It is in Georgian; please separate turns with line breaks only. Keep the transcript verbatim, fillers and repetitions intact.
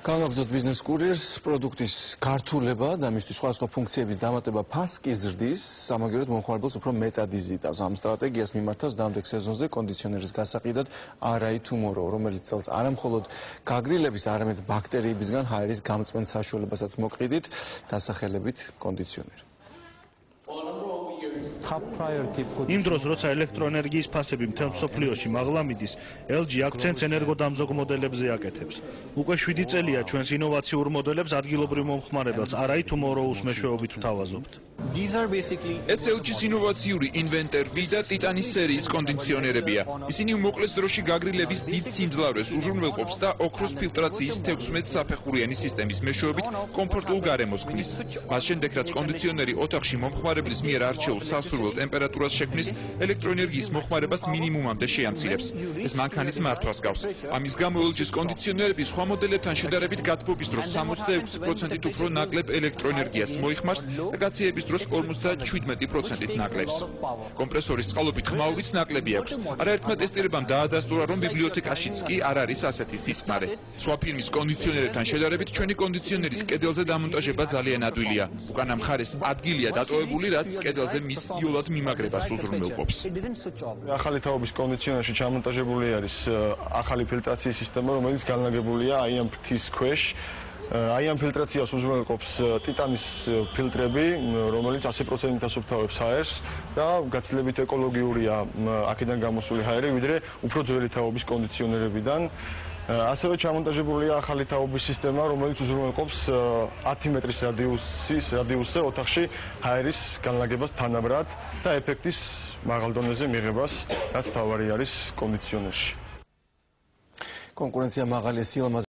Განაგრძოთ ბიზნეს კურიერს პროდუქტის ქართულება და მისთვის სხვადასხვა ფუნქციების დამატება ფასკი ზრდის, სამაგიეროდ მომხმარებელს უფრო მეტად იზიდავს. Ამ სტრატეგიას მიმართავს დამდეგ სეზონზე კონდიციონერის გასაყიდად ARAY Tomorrow, რომელიც წელს არამხოლოდ გაგრილების, არამედ ბაქტერიებისგან ჰაერის გამწვენ საშუალებასაც მოყიდით, დასახელებით კონდიციონერი.
იმ დროს, როცა ელექტროენერგიის ფასები მთელ მსოფლიოში მაღლა მიდის, ელ ჯი აქცენტს ენერგოდამზოგ მოდელებზე აკეთებს. უკვე შვიდი წელია ჩვენს ინოვაციურ მოდელებს ადგილობრივ მომხმარებელს ARAY Tomorrow-ს მეშვეობით ვთავაზობთ.
ეს ელ ჯის ინოვაციური ინვენტერვი და ტიტანის სერიის კონდიციონერებია. ისინი უმოკლეს დროში გაგრილების დიდ სიმძლავრეს უზრუნველყოფს და ოქროს ფილტრაციის თექვსმეტ საფეხურიანი სისტემის მეშვეობით კომფორტულ გარემოს ქმნის. მას შემდეგ, რაც კონდიციონერი ოთახში მომხმარებლის მიერ არჩეულ სასურველ ტემპერატურას შექმნის, ელექტროენერგიის მოხმარებას მინიმუმამდე შეამცირებს. ეს მანქანის მართვას გავს. ამის გამო ელ ჯის კონდიციონერები სხვა მოდელებთან შედარებით გათბობის დროს სამოცდაექვსი პროცენტით უფრო ნაკლებ ელექტროენერგიას მოიხმარს და გაცივების დროს ორმოცდაშვიდმეტი პროცენტით ნაკლებს. კომპრესორის წყალობით ხმაურიც ნაკლები აქვს. არაერთმა ტესტირებამ დაადასტურა, რომ ბიბლიოთეკაშიც კი არ არის ასეთი სისხმარე. სხვა ფირმის კონდიციონერებთან შედარებით ჩვენი კონდიციონერის კედელზე დამონტაჟება ძალიან ადვილია. უკანა მხარეს ადგილია დატოვებული, რაც კედელზე მის იოლად მიმაგრებას უზრუნველყოფს.
ახალი თაობის კონდიციონერში ჩამონტაჟებული არის ახალი ფილტრაციის სისტემა, რომელიც განლაგებულია აი ამ ფრთის ქვეშ. აი ამ ფილტრაციას უზრუნველყოფს ტიტანის ფილტრები, რომელიც ასი პროცენტით ასუფთავებს ჰაერს და გაცილებით ეკოლოგიურია აქედან გამოსული ჰაერი, ვიდრე უფრო ძველი თაობის კონდიციონერებიდან. ასევე ჩამონტაჟებულია ახალი თაობის სისტემა, რომელიც უზრუნველყოფს ათი მეტრის რადიუსის რადიუსზე ოთახში ჰაერის განლაგებას თანაბრად და ეფექტის მაღალ დონეზე მიღებას, რაც თავარი არის კონდიციონერში.
კონკურენცია მაღალია სილამაზე